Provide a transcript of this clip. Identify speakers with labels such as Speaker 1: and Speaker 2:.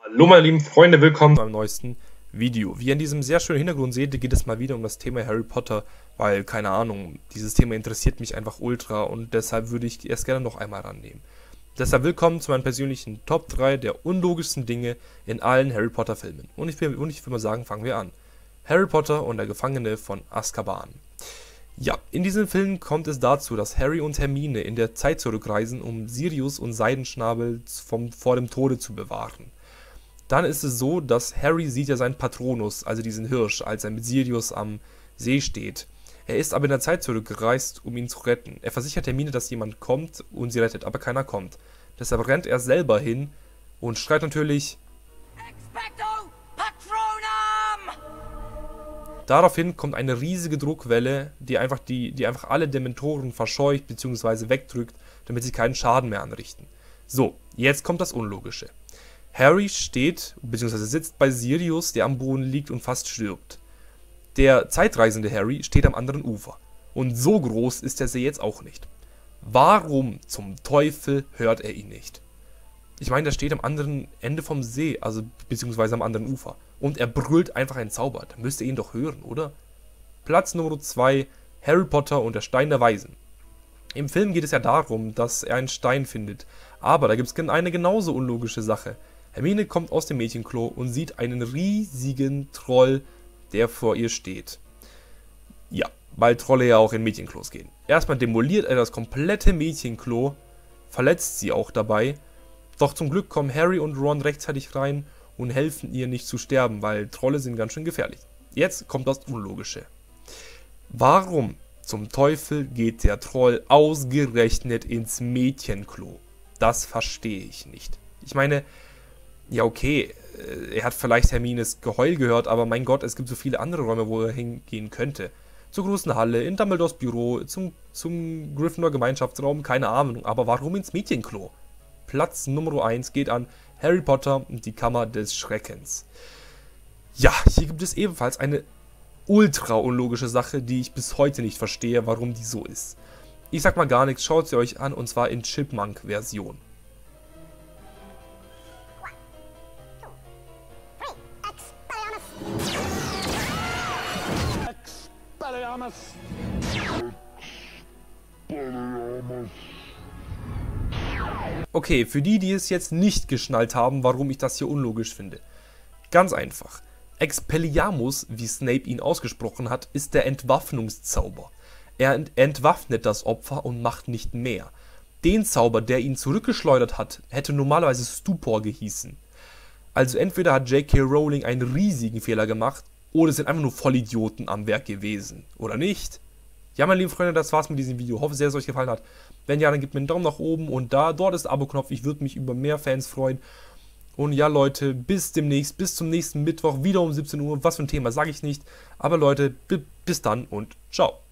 Speaker 1: Hallo meine lieben Freunde, willkommen zu einem neuesten Video. Wie ihr in diesem sehr schönen Hintergrund seht, geht es mal wieder um das Thema Harry Potter, weil, keine Ahnung, dieses Thema interessiert mich einfach ultra und deshalb würde ich es gerne noch einmal rannehmen. Deshalb willkommen zu meinen persönlichen Top 3 der unlogischsten Dinge in allen Harry Potter Filmen. Und ich will mal sagen, fangen wir an. Harry Potter und der Gefangene von Azkaban. Ja, in diesem Film kommt es dazu, dass Harry und Hermine in der Zeit zurückreisen, um Sirius und Seidenschnabel vor dem Tode zu bewahren. Dann ist es so, dass Harry sieht ja seinen Patronus, also diesen Hirsch, als er mit Sirius am See steht. Er ist aber in der Zeit zurückgereist, um ihn zu retten. Er versichert Hermine, dass jemand kommt und sie rettet, aber keiner kommt. Deshalb rennt er selber hin und schreit natürlich Expecto Patronum! Daraufhin kommt eine riesige Druckwelle, die einfach alle Dementoren verscheucht bzw. wegdrückt, damit sie keinen Schaden mehr anrichten. So, jetzt kommt das Unlogische. Harry steht bzw. sitzt bei Sirius, der am Boden liegt und fast stirbt. Der zeitreisende Harry steht am anderen Ufer. Und so groß ist der See jetzt auch nicht. Warum zum Teufel hört er ihn nicht? Ich meine, der steht am anderen Ende vom See, also beziehungsweise am anderen Ufer. Und er brüllt einfach einen Zauber. Da müsst ihr ihn doch hören, oder? Platz Nummer 2, Harry Potter und der Stein der Weisen. Im Film geht es ja darum, dass er einen Stein findet. Aber da gibt es eine genauso unlogische Sache. Hermine kommt aus dem Mädchenklo und sieht einen riesigen Troll, der vor ihr steht. Ja, weil Trolle ja auch in Mädchenklos gehen. Erstmal demoliert er das komplette Mädchenklo, verletzt sie auch dabei. Doch zum Glück kommen Harry und Ron rechtzeitig rein und helfen ihr nicht zu sterben, weil Trolle sind ganz schön gefährlich. Jetzt kommt das Unlogische. Warum zum Teufel geht der Troll ausgerechnet ins Mädchenklo? Das verstehe ich nicht. Ich meine, ja okay, er hat vielleicht Hermines Geheul gehört, aber mein Gott, es gibt so viele andere Räume, wo er hingehen könnte. Zur großen Halle, in Dumbledores Büro, zum Gryffindor Gemeinschaftsraum, keine Ahnung, aber warum ins Mädchenklo? Platz Nummer 1 geht an Harry Potter und die Kammer des Schreckens. Ja, hier gibt es ebenfalls eine ultra unlogische Sache, die ich bis heute nicht verstehe, warum die so ist. Ich sag mal gar nichts, schaut sie euch an und zwar in Chipmunk-Version. Okay, für die es jetzt nicht geschnallt haben, warum ich das hier unlogisch finde. Ganz einfach. Expelliarmus, wie Snape ihn ausgesprochen hat, ist der Entwaffnungszauber. Er entwaffnet das Opfer und macht nicht mehr. Den Zauber, der ihn zurückgeschleudert hat, hätte normalerweise Stupor gehießen. Also entweder hat J.K. Rowling einen riesigen Fehler gemacht, oder es sind einfach nur Vollidioten am Werk gewesen. Oder nicht? Ja, meine lieben Freunde, das war's mit diesem Video. Hoffe sehr, dass es euch gefallen hat. Wenn ja, dann gebt mir einen Daumen nach oben und dort ist der Abo-Knopf. Ich würde mich über mehr Fans freuen. Und ja, Leute, bis demnächst, bis zum nächsten Mittwoch, wieder um 17 Uhr. Was für ein Thema, sage ich nicht. Aber Leute, bis dann und ciao.